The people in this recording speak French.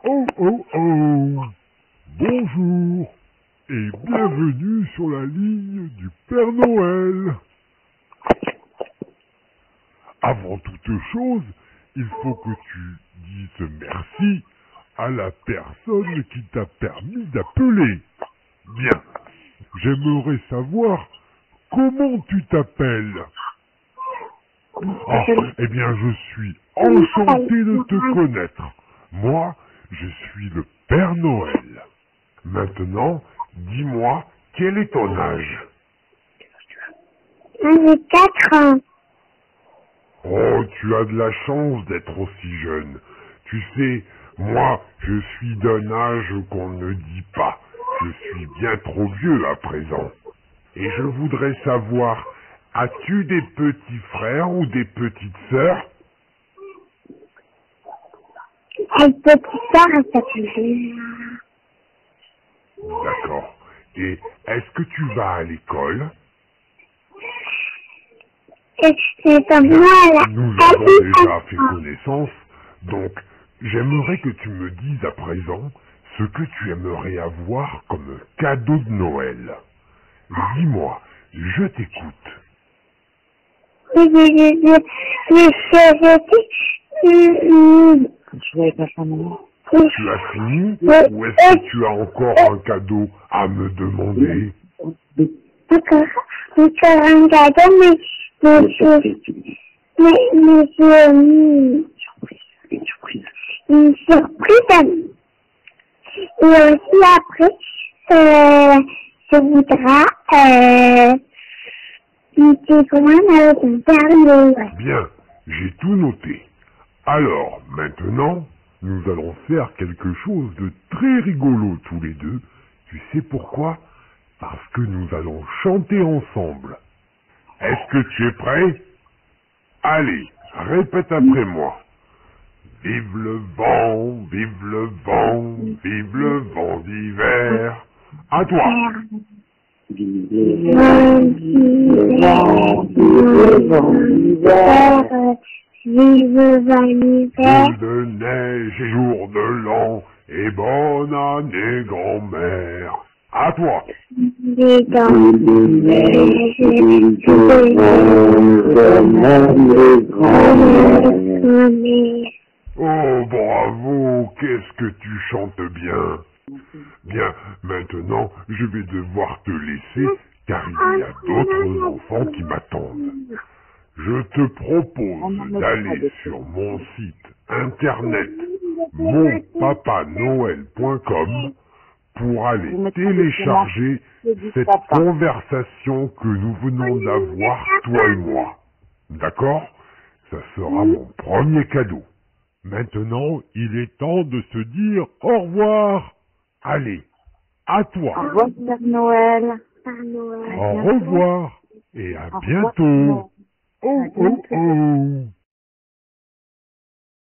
Oh oh oh! Bonjour et bienvenue sur la ligne du Père Noël. Avant toute chose, il faut que tu dises merci à la personne qui t'a permis d'appeler. Bien, j'aimerais savoir comment tu t'appelles. Ah, eh bien, je suis enchanté de te connaître. Moi, je suis le Père Noël. Maintenant, dis-moi, quel est ton âge? J'ai 4 ans. Oh, tu as de la chance d'être aussi jeune. Tu sais, moi, je suis d'un âge qu'on ne dit pas. Je suis bien trop vieux à présent. Et je voudrais savoir, as-tu des petits frères ou des petites sœurs? Elle petite sœur, elle s'appelle Léa. D'accord. Et est-ce que tu vas à l'école? C'est comme Bien, moi, là. nous avons déjà fait connaissance, donc j'aimerais que tu me dises à présent ce que tu aimerais avoir comme cadeau de Noël. Dis-moi, je t'écoute. Tu as fini ou est-ce que tu as encore un cadeau à me demander? Encore un cadeau, mais une surprise. Et aussi après, je voudrais une télécommande avec un Père Noël. Bien, j'ai tout noté. Alors, maintenant, nous allons faire quelque chose de très rigolo tous les deux. Tu sais pourquoi? Parce que nous allons chanter ensemble. Est-ce que tu es prêt? Allez, répète après moi. Vive le vent, vive le vent, vive le vent d'hiver. À toi. Vive le vent d'hiver. Jour de neige et jour de l'an, et bonne année grand-mère. À toi. Des dents de neige, grand-mère. Oh, bravo, qu'est-ce que tu chantes bien. Bien, maintenant, je vais devoir te laisser, car il y a d'autres enfants qui m'attendent. Je te propose d'aller sur mon site internet monpapanoël.com pour aller télécharger cette conversation que nous venons d'avoir, toi et moi. D'accord? Ça sera mon premier cadeau. Maintenant, il est temps de se dire au revoir. Allez, à toi. Au revoir, Père Noël. Père Noël. Au revoir et à bientôt. Oh, oh, oh.